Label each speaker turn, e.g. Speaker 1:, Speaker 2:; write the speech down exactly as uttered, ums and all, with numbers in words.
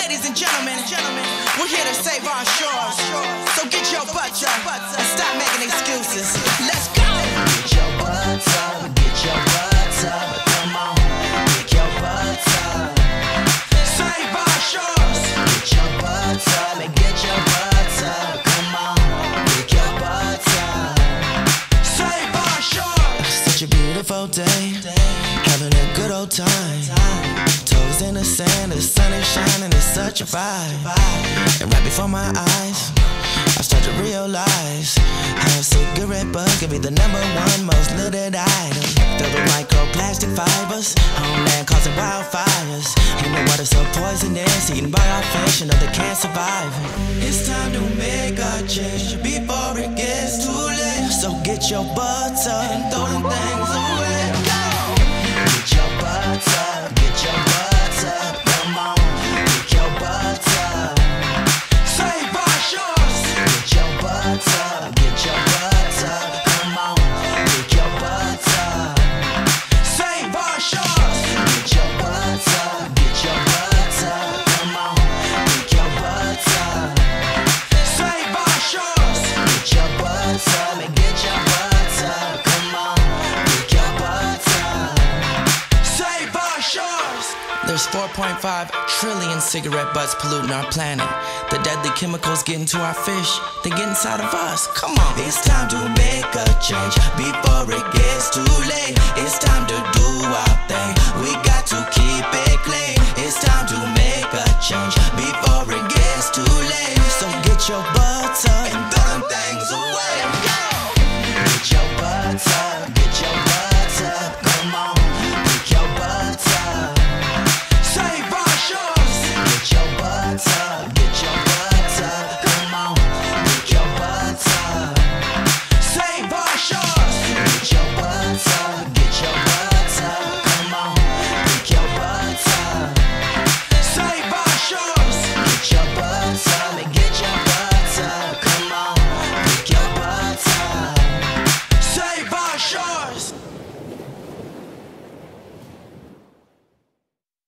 Speaker 1: Ladies and gentlemen, we're here to save our shores. So get your butts up and stop making excuses. Let's go!
Speaker 2: Get your butts up, get your butts up. Come on, get your butts up.
Speaker 1: Save our shores.
Speaker 2: Get your butts up and get your butts up. Come on, get your butts up.
Speaker 1: Save our shores.
Speaker 2: Such a beautiful day, having a good old time. Toes in the sand, the sun is shining, it's such a vibe. And right before my eyes, I start to realize how a cigarette butt could be the number one most looted item. Filled with microplastic fibers, homeland causing wildfires. And the water so poisonous, eaten by our fish, and know they can't survive. It's time to make a change before it gets too late. So get your butts up and throw them things away. Get your butts up, get your butts up. Come on, get your butts up.
Speaker 1: Save our shores.
Speaker 2: Get your butts up, get your butts up. Come on, get your butts up.
Speaker 1: Save our shores.
Speaker 2: Get your butts up, get your butts up. Come on, get your butts up.
Speaker 1: Save our shores.
Speaker 2: Get your butts up and get your butts up. Come on, get your butts up.
Speaker 1: Save our shores.
Speaker 3: There's four point five trillion cigarette butts polluting our planet. The deadly chemicals get into our fish, they get inside of us. Come on.
Speaker 2: It's time to make a change before it gets too late. It's time to do our thing, we got to keep it clean. It's time to make a change before it gets too late. So get your butt